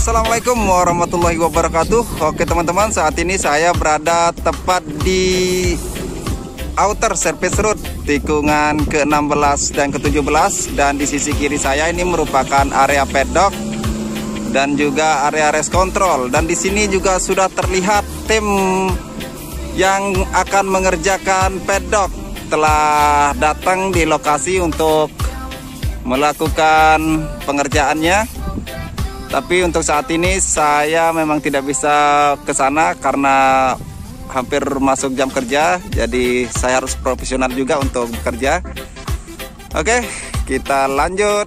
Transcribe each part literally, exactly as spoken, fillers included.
Assalamualaikum warahmatullahi wabarakatuh. Oke teman-teman, saat ini saya berada tepat di outer service road tikungan ke enam belas dan ke tujuh belas, dan di sisi kiri saya ini merupakan area paddock dan juga area race control, dan di sini juga sudah terlihat tim yang akan mengerjakan paddock telah datang di lokasi untuk melakukan pengerjaannya. Tapi untuk saat ini saya memang tidak bisa ke sana karena hampir masuk jam kerja, jadi saya harus profesional juga untuk bekerja. Oke, kita lanjut.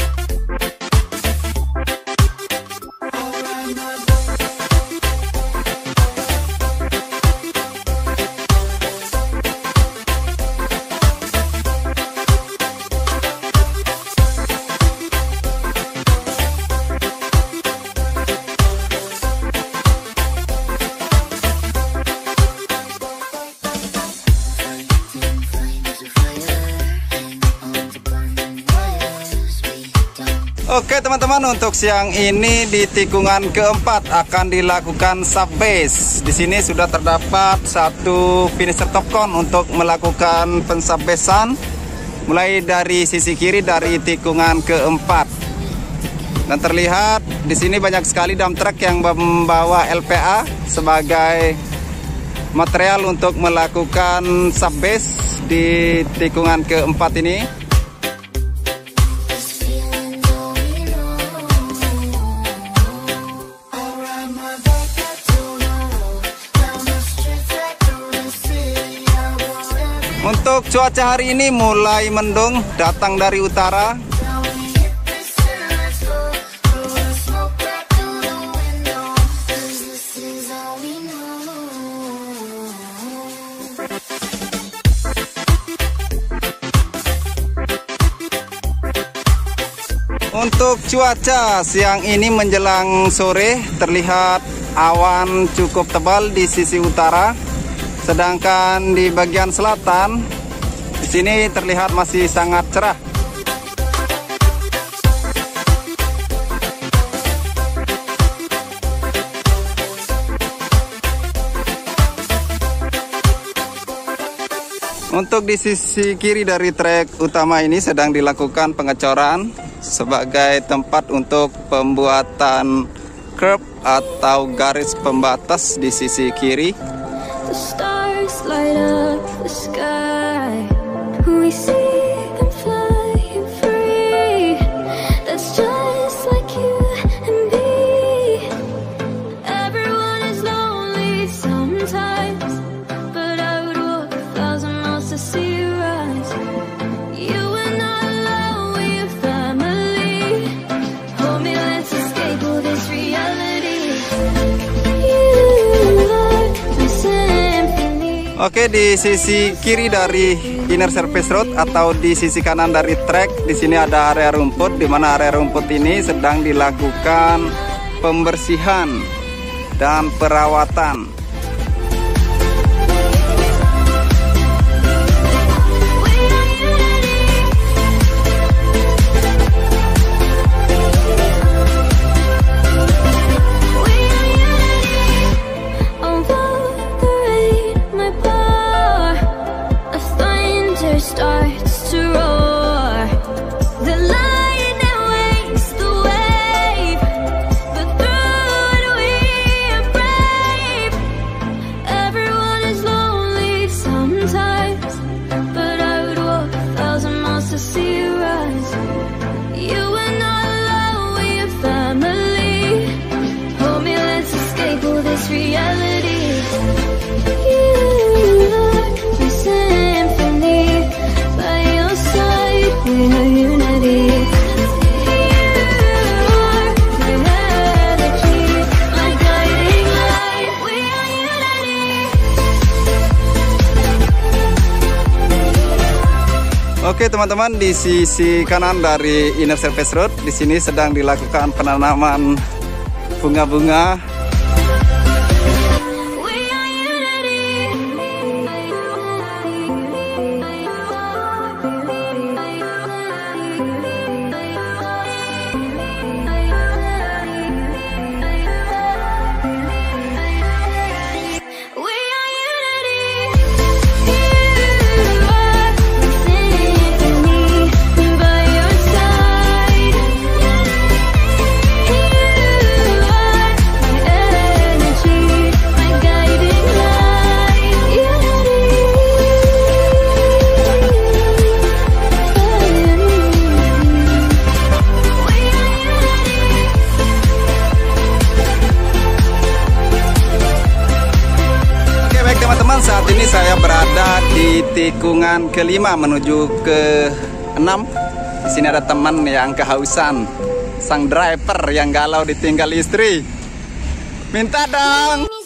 Oke teman-teman, untuk siang ini di tikungan keempat akan dilakukan sub base. Di sini sudah terdapat satu finisher top cone untuk melakukan pensubbasean mulai dari sisi kiri dari tikungan keempat. Dan terlihat di sini banyak sekali dump truck yang membawa L P A sebagai material untuk melakukan sub base di tikungan keempat ini. Untuk cuaca hari ini mulai mendung, datang dari utara. Untuk cuaca siang ini menjelang sore, terlihat awan cukup tebal di sisi utara. Sedangkan di bagian selatan, di sini terlihat masih sangat cerah. Untuk di sisi kiri dari trek utama ini sedang dilakukan pengecoran sebagai tempat untuk pembuatan curb atau garis pembatas di sisi kiri. The stars light up the sky. We see them flying free. That's just like you and me. Everyone is lonely sometimes, but I would walk a thousand miles to see you rise. You are not alone, we are family. Hold me, let's escape all this reality. You are my symphony. Oke, di sisi kiri dari inner service road atau di sisi kanan dari trek, di sini ada area rumput, di mana area rumput ini sedang dilakukan pembersihan dan perawatan. Starts to roar. The lightning wakes the wave, but through it we are brave. Everyone is lonely sometimes, but I would walk a thousand miles to see you rise. You are not alone, we are family. Hold me, let's escape all this reality. You are my symphony. By your side, we are unity. You are my energy, my guiding light. We are unity. Oke teman-teman, di sisi kanan dari inner service road, di sini sedang dilakukan penanaman bunga-bunga. tikungan kelima menuju ke enam. Di sini ada teman yang kehausan, sang driver yang galau ditinggal istri. Minta dong.